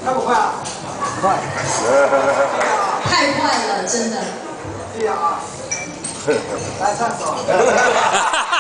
快不快啊？快。 太快了，真的。 对呀啊。来唱首。